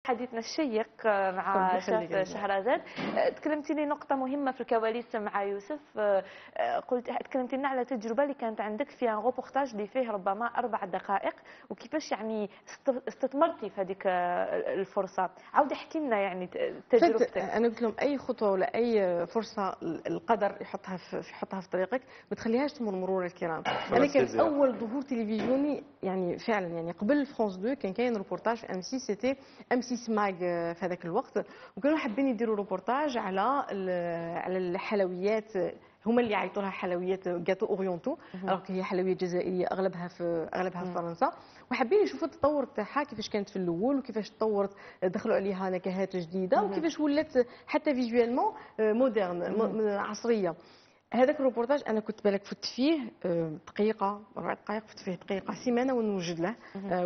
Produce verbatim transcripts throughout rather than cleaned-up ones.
حديثنا الشيق مع شاف ربي شهرزاد. تكلمتي لي نقطة مهمة في الكواليس مع يوسف، قلت تكلمتي لنا على تجربة اللي كانت عندك في ان روبورتاج اللي فيه ربما أربع دقائق، وكيفاش يعني استثمرتي في هذيك الفرصة. عاودي احكي لنا يعني تجربتك. انا قلت لهم اي خطوه ولا اي فرصه القدر يحطها في يحطها في طريقك ما تخليهاش تمر مرور الكرام. انا كان اول ظهور تلفزيوني يعني فعلا يعني قبل فرانس اثنين كان كاين روبورتاج في ام سي، سيتي ام سي سماغ في هذاك الوقت، وكانوا حابين يديروا روبورتاج على على الحلويات، هما اللي يعيطوا لها حلويات جاتو اورينتو، alors هي حلويات جزائريه اغلبها في اغلبها في فرنسا، وحابين يشوفوا التطور تاعها كيفاش كانت في الاول وكيفاش تطورت، دخلوا عليها نكهات جديده وكيفاش ولات حتى فيجوالمون مودرن عصريه. هذاك الروبورتاج انا كنت بالك فت فيه دقيقه ربع دقائق، فت فيه دقيقه سيمانه ونوجد له.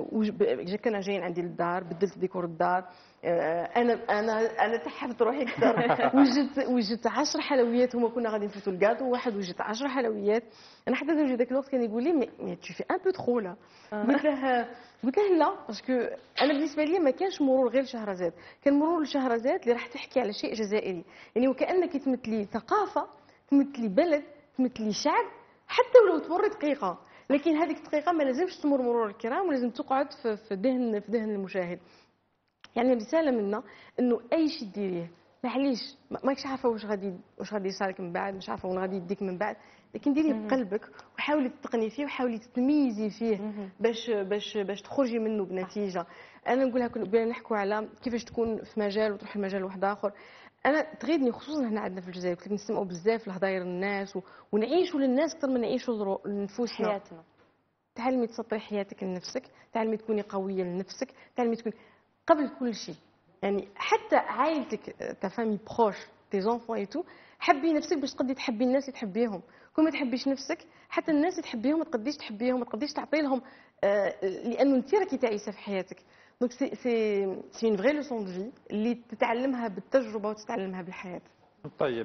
جا كانوا جايين عندي للدار، بدلت ديكور الدار، انا انا انا تحفت روحي اكثر. وجدت وجدت عشر حلويات، هما كنا غادي نفوتوا الكاطو واحد، وجدت عشر حلويات. انا حتى زوجي ذاك الوقت كان يقول لي مي تو في ان بو ترو لا. قلت له قلت له لا، باسكو انا بالنسبه لي ما كانش مرور غير شهرزاد، كان مرور لشهرزاد اللي راح تحكي على شيء جزائري، يعني وكانك تمثلي ثقافه، تمثلي بلد، تمثلي شعب، حتى ولو تمر دقيقه، لكن هذيك الدقيقه ما لازمش تمر مرور الكرام، ولازم تقعد في ذهن في ذهن المشاهد. يعني رساله منا انه اي شيء ديريه معليش ماكش عارفه واش غادي واش غادي يصير لك من بعد، مش عارفه وين غادي يديك من بعد، لكن ديريه بقلبك وحاولي تتقني فيه وحاولي تتميزي فيه باش باش باش تخرجي منه بنتيجه. انا نقولها كنا نحكوا على كيفاش تكون في مجال وتروح لمجال واحد اخر. انا تغيدني خصوصا هنا عندنا في الجزائر، كنت نسمعوا بزاف الهضاير الناس و... ونعيشوا للناس اكثر من نعيشوا لنفوسنا. حياتنا. تعلمي تسطري حياتك لنفسك، تعلمي تكوني قويه لنفسك، تعلمي تكوني قبل كل شيء. يعني حتى عائلتك تا فامي بروش تي زونفون اي تو، حبي نفسك باش تقدري تحبي الناس اللي تحبيهم. كون ما تحبيش نفسك حتى الناس اللي تحبيهم ما تقدريش تحبيهم، ما تقدريش تعطي لهم، آه لانه انت راكي تعيسه في حياتك. دونك سي سي سي اون فري لوسون دو في اللي تتعلمها بالتجربه وتتعلمها بالحياه. طيب.